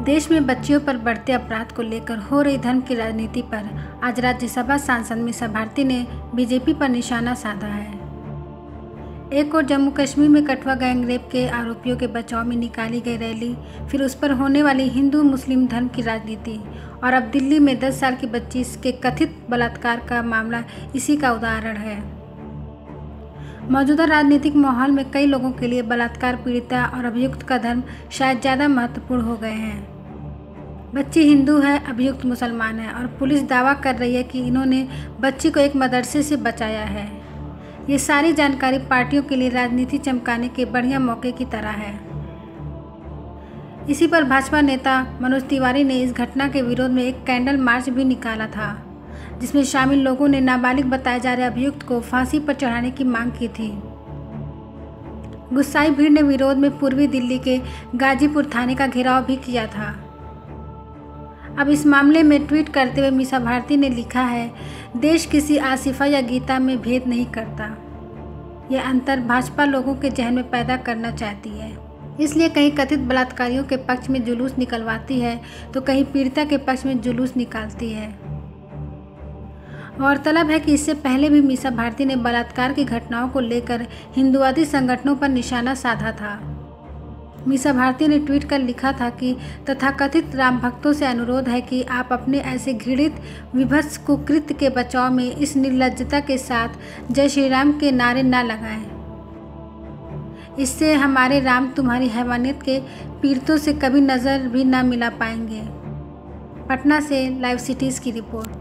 देश में बच्चियों पर बढ़ते अपराध को लेकर हो रही धर्म की राजनीति पर आज राज्यसभा सांसद मीसा भारती ने बीजेपी पर निशाना साधा है। एक और जम्मू कश्मीर में कठुआ गैंग रेप के आरोपियों के बचाव में निकाली गई रैली, फिर उस पर होने वाली हिंदू मुस्लिम धर्म की राजनीति और अब दिल्ली में 10 साल की बच्ची के कथित बलात्कार का मामला इसी का उदाहरण है। मौजूदा राजनीतिक माहौल में कई लोगों के लिए बलात्कार पीड़िता और अभियुक्त का धर्म शायद ज़्यादा महत्वपूर्ण हो गए हैं। बच्ची हिंदू है, अभियुक्त मुसलमान है और पुलिस दावा कर रही है कि इन्होंने बच्ची को एक मदरसे से बचाया है। ये सारी जानकारी पार्टियों के लिए राजनीति चमकाने के बढ़िया मौके की तरह है। इसी पर भाजपा नेता मनोज तिवारी ने इस घटना के विरोध में एक कैंडल मार्च भी निकाला था, जिसमें शामिल लोगों ने नाबालिग बताए जा रहे अभियुक्त को फांसी पर चढ़ाने की मांग की थी। गुस्साई भीड़ ने विरोध में पूर्वी दिल्ली के गाजीपुर थाने का घेराव भी किया था। अब इस मामले में ट्वीट करते हुए मीसा भारती ने लिखा है, देश किसी आसिफा या गीता में भेद नहीं करता। यह अंतर भाजपा लोगों के जहन में पैदा करना चाहती है, इसलिए कहीं कथित बलात्कारियों के पक्ष में जुलूस निकलवाती है तो कहीं पीड़िता के पक्ष में जुलूस निकालती है। गौरतलब है कि इससे पहले भी मीसा भारती ने बलात्कार की घटनाओं को लेकर हिंदुवादी संगठनों पर निशाना साधा था। मीसा भारती ने ट्वीट कर लिखा था कि तथाकथित राम भक्तों से अनुरोध है कि आप अपने ऐसे घृणित विभत्स कुकृत्य के बचाव में इस निर्लज्जता के साथ जय श्री राम के नारे न लगाएं। इससे हमारे राम तुम्हारी हैवानियत के पीड़ितों से कभी नज़र भी न मिला पाएंगे। पटना से लाइव सिटीज़ की रिपोर्ट।